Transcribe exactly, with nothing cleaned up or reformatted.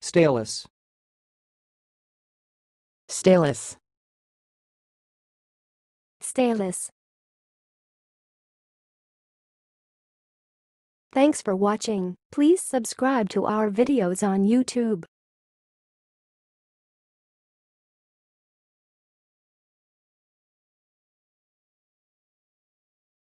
Staylace. Staylace. Staylace. Thanks for watching. Please subscribe to our videos on YouTube.